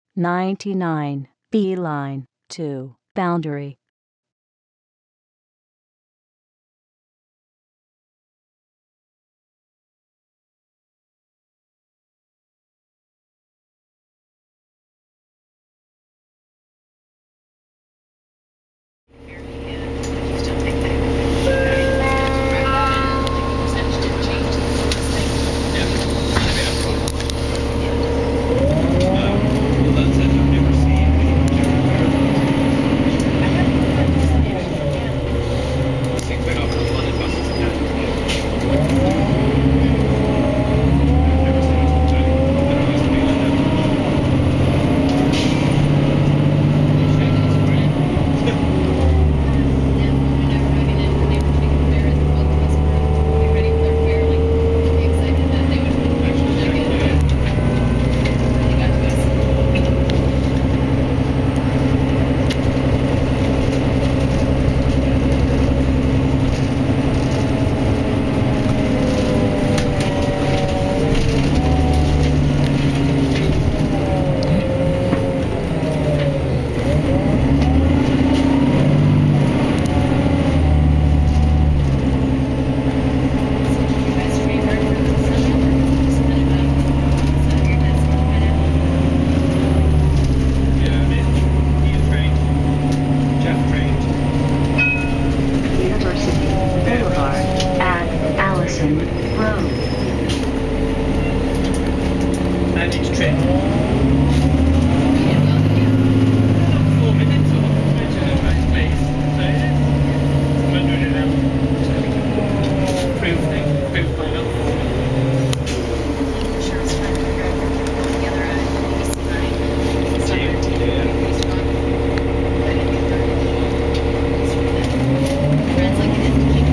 99, B-line, 2, boundary. Allison Road. And it's trip. 4 minutes or please. So it is. I'm doing it now. Proof thing. Proof line up. I'm sure it's fun to figure out all together at this time. Translink it into keep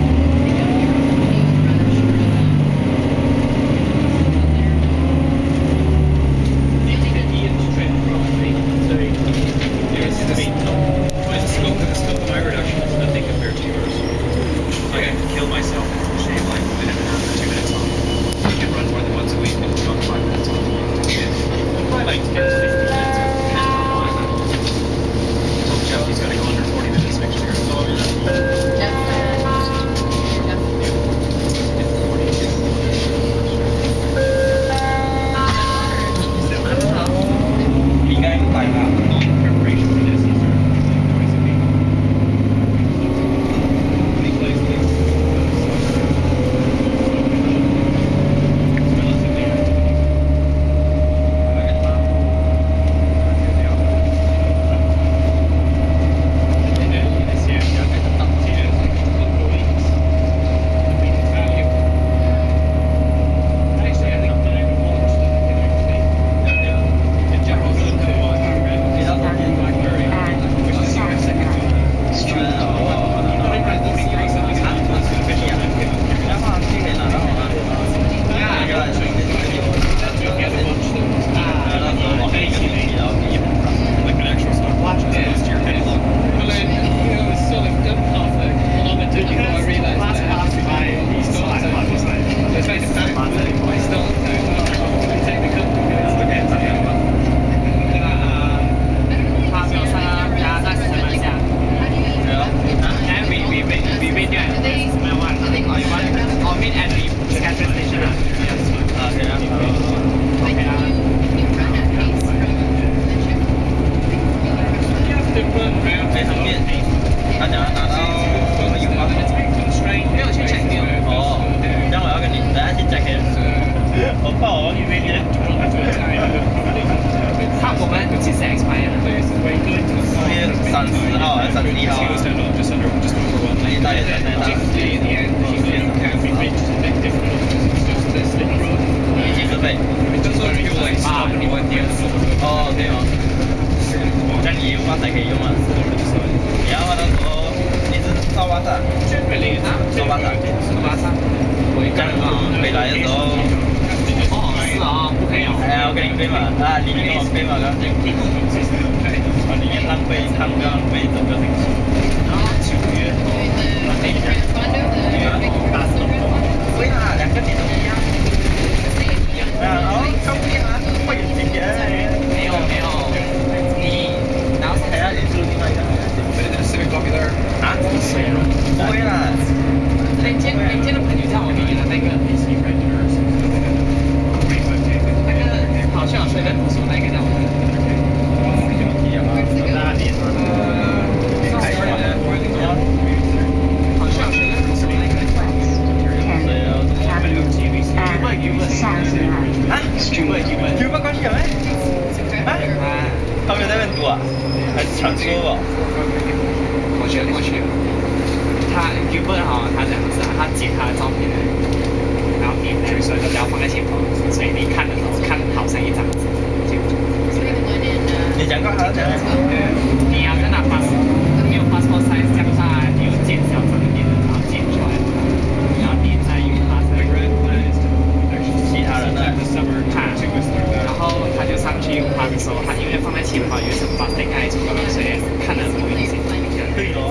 有没关系没？啊？他们在那边读啊？还是传说吧？ 过去了。他原本哈，他这样子啊，他截他的照片，然后点来说不要放在前方，所以你看的时候看好像一张纸。 你讲过好像你要在拿 passport size 这样大，你有减小这个点，然后剪出来，然后点在于他其他人呢？ 看，然后他就上去用他的时候，他因为放在前方，有一层 plastic 盖住了，所以看得很明显。 对哦。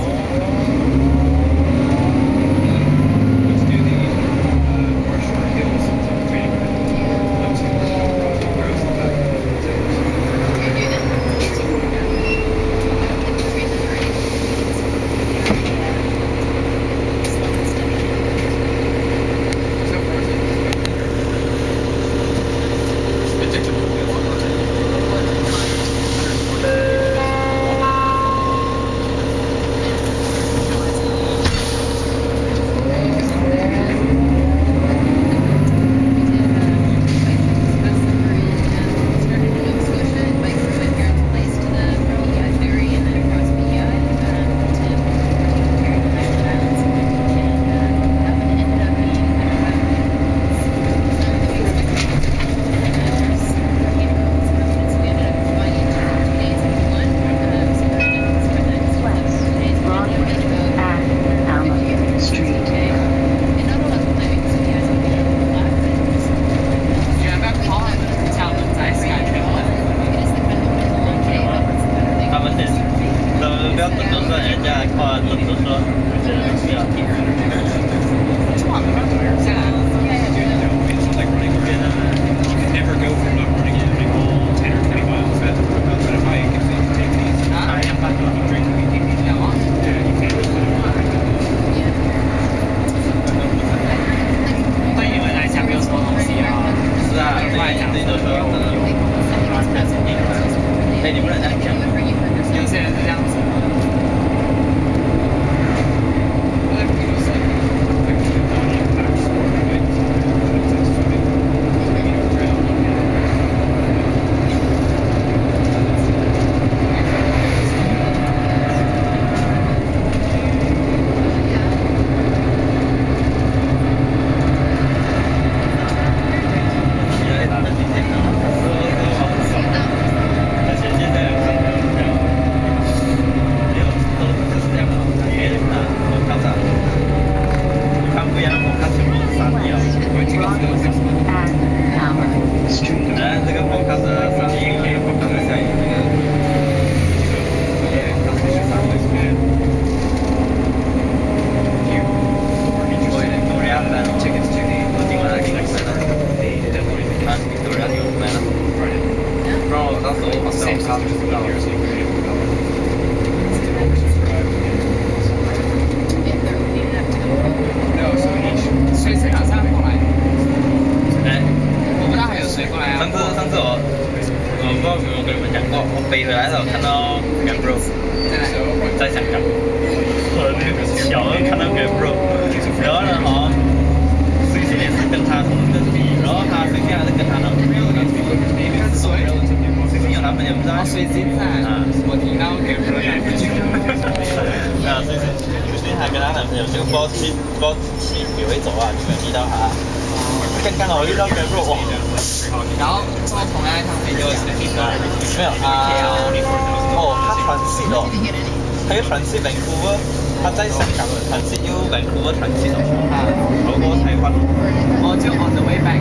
飞回来的时候看到 GoPro， 在香港，我那个桥看到 GoPro， 然后呢好像水星也是跟他同一个地，然后他水星还是跟他男朋友的，水星有男朋友不知道？水星啊，我听到 GoPro 的，啊，水星还跟她男朋友就不知道去也会走啊，就没有遇到他。刚好遇到 GoPro， 哇！ 然后坐同样一趟飞机没有啊？哦，他传系哦，他又传系Vancouver，他在香港传系又Vancouver传系哦，跑过台湾， 我就 on the way back。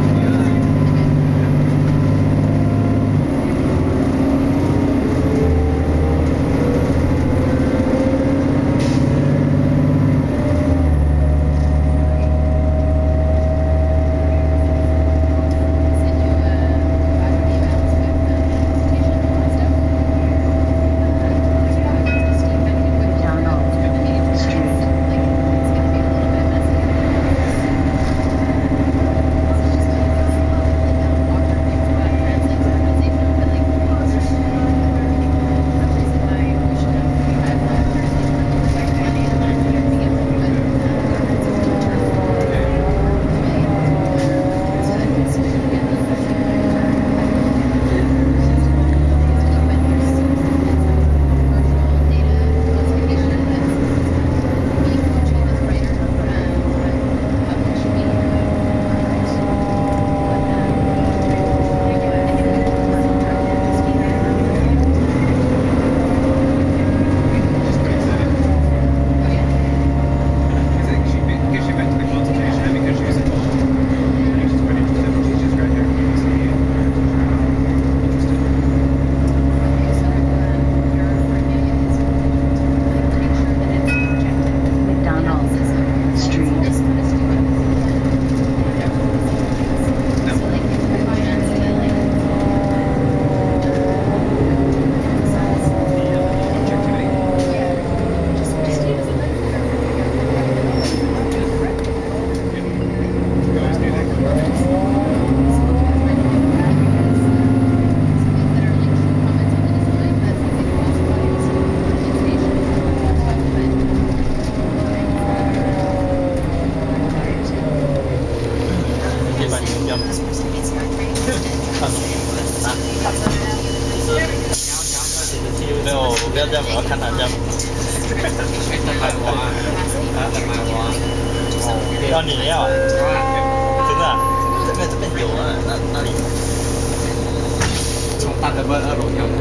没有，我不要这样，我要看他这样。 买花啊，买花。 哦，要你要啊？真的啊？这边有啊，那里。 从大德奔2楼跳的。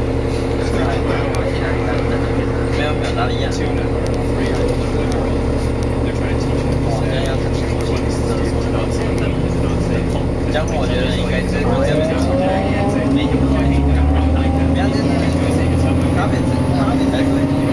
没有哪里一样。这样我觉得应该是不这边。不要这样，那边才对。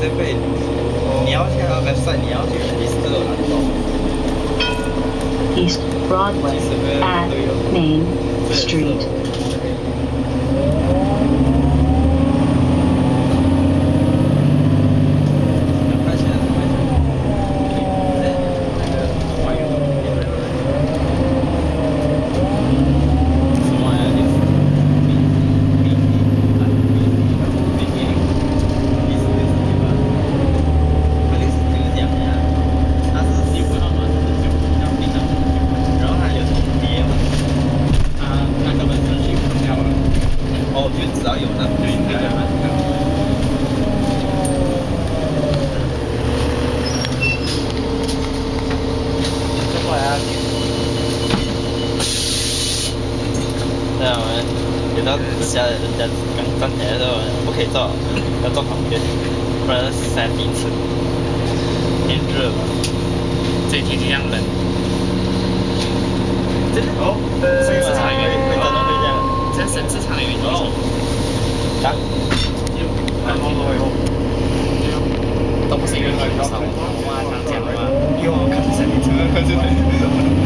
这辈你要去他 website， 你要去 register 有难度。 East Broadway at Main Street. 人家刚站起来的时候不可以坐，要坐旁边，不然塞第一次。天热嘛， 这天气这样冷。 真的哦，生市场里面会真的会这样。 在生市场里面就是。 啥？ 都不是因为多少，我常讲的嘛。 有看着你车，看着你。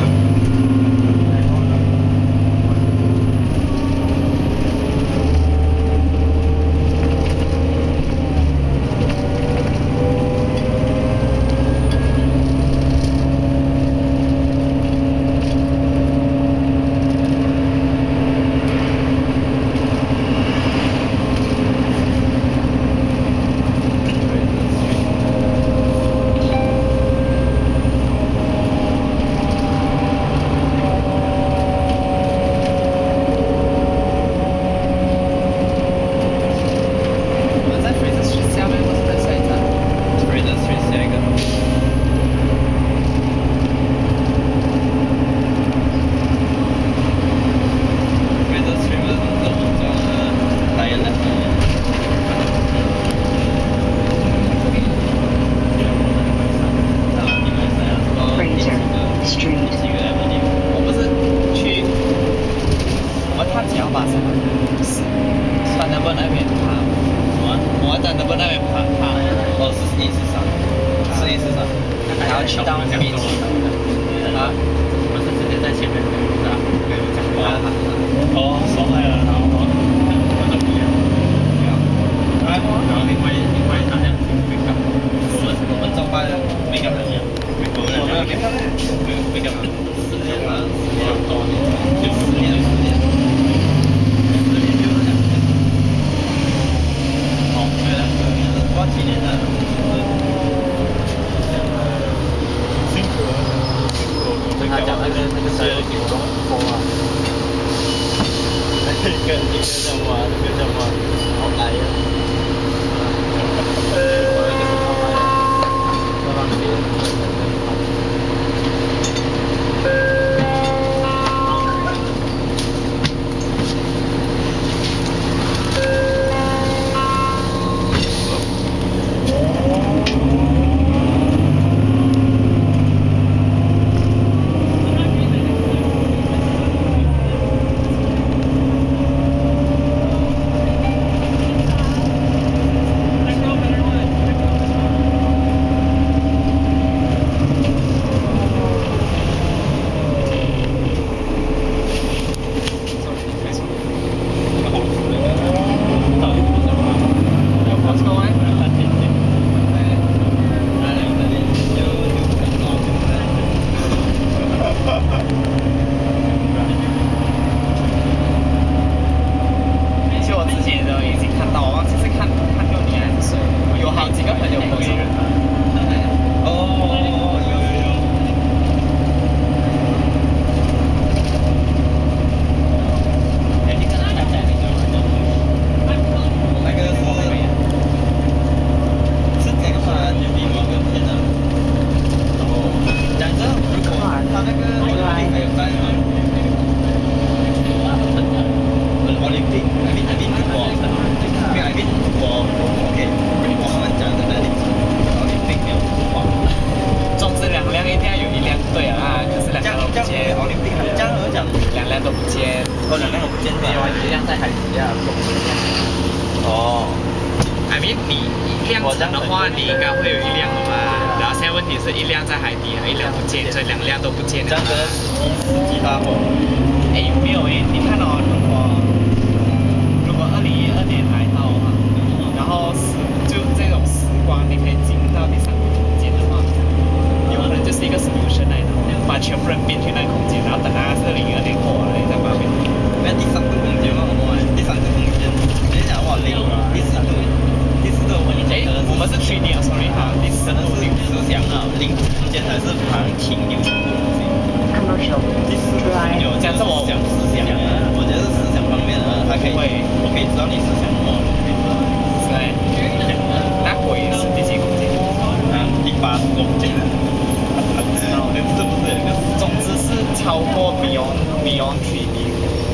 I mean 你量产的话，你应该会有一辆的嘛。然后现在问题是一辆在海底，一辆不见，所以2辆都不见了。 这样子司机大风。 哎，没有哎，你看哦，如果2012年来到的话，然后就这种时光，你可以进到第3个空间的话，有可能就是一个 solution 来的，把全部人变去那个空间，然后等它2012年过了，你再把它变。 那第3个空间嘛，好不好？第3个空间，你讲哇0，第4度，第4度我跟你讲， 我们是3D 啊 ，sorry 哈，第4 可能是思想啊，0空间才是旁听有什么东西。第4个有这样子我讲思想啊，我觉得是思想方面啊，它可以，我可以知道你思想什么。 对，那鬼是第几空间？ 第8空间。是不是有一个？ 总之是超过 beyond 3D。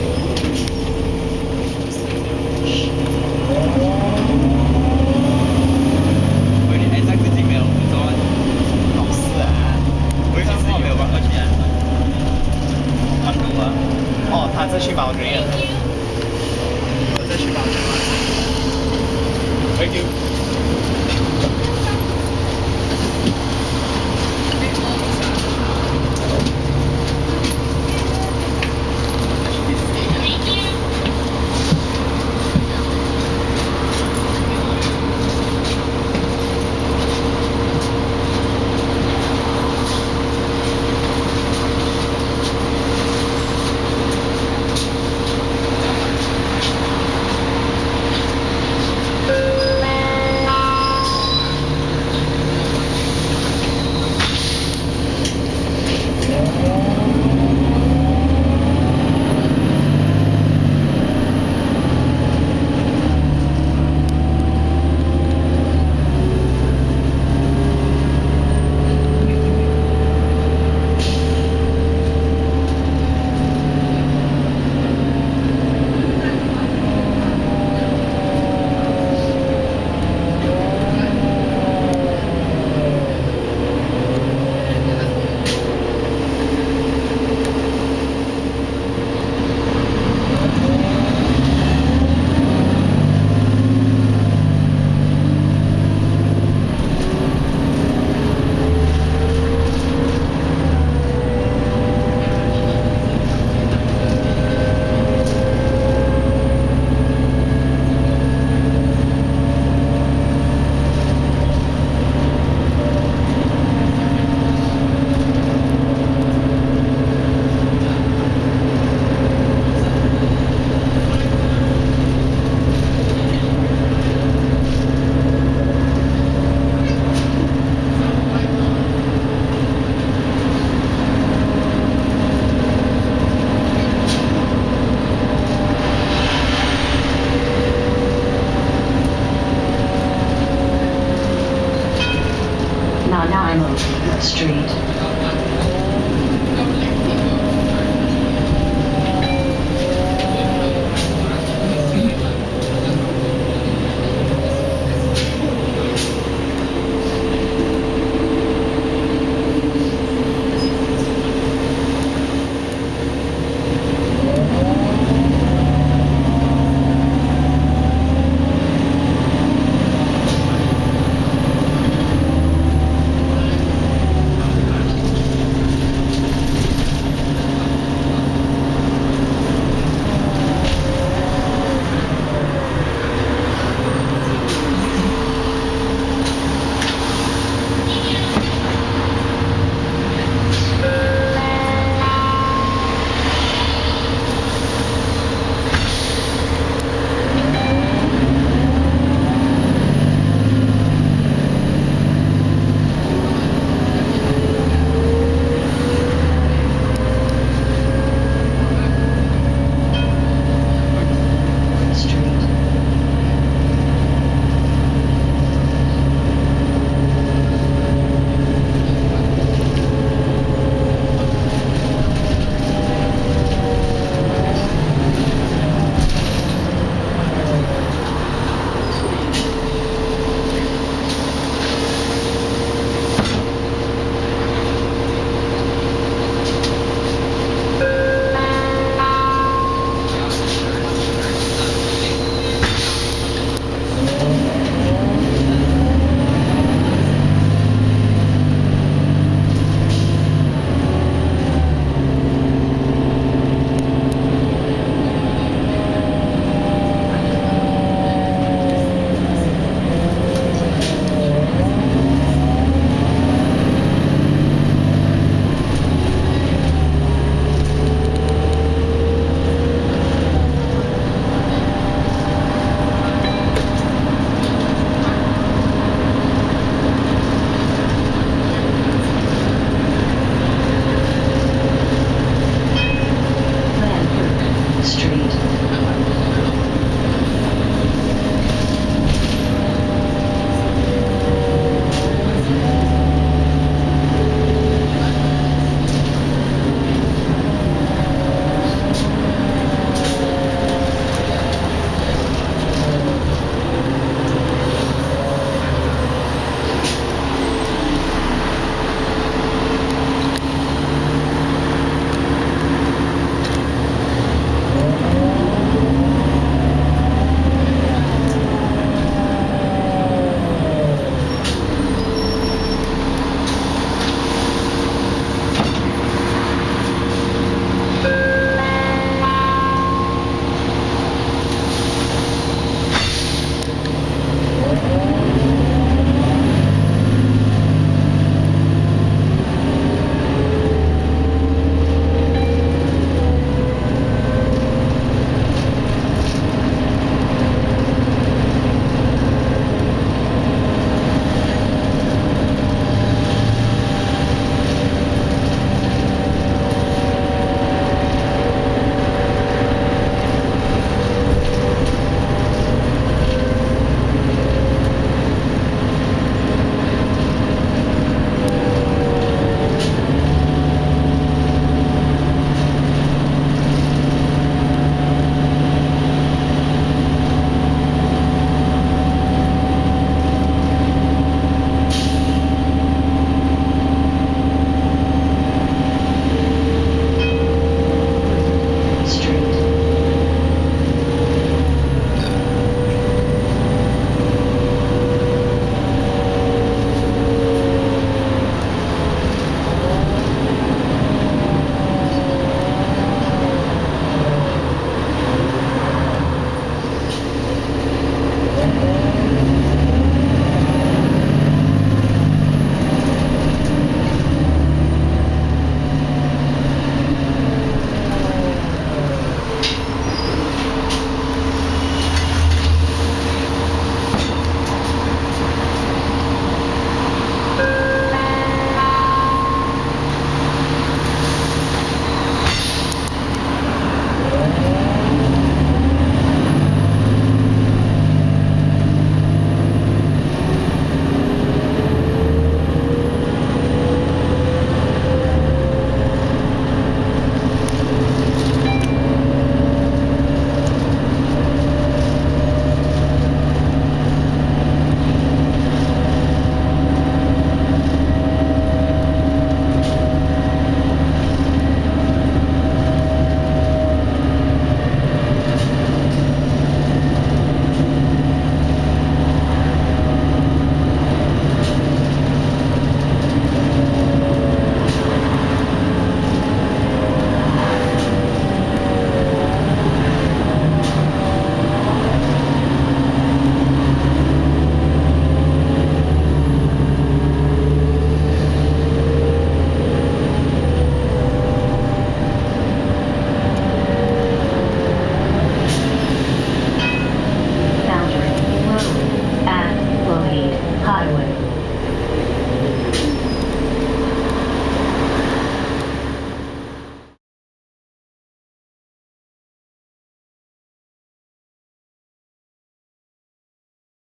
喂，你在自己没有工作， 好事啊！ 为什么没有办法去啊？看路啊！ 哦，他这去保人，我这去保人。Thank you。